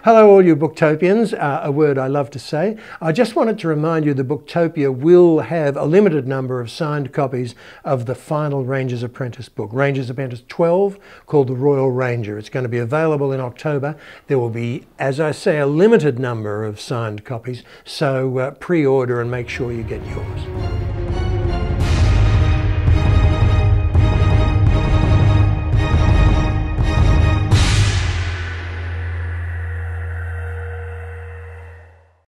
Hello all you Booktopians, a word I love to say. I just wanted to remind you that Booktopia will have a limited number of signed copies of the final Ranger's Apprentice book, Ranger's Apprentice 12, called The Royal Ranger. It's going to be available in October. There will be, as I say, a limited number of signed copies, so pre-order and make sure you get yours.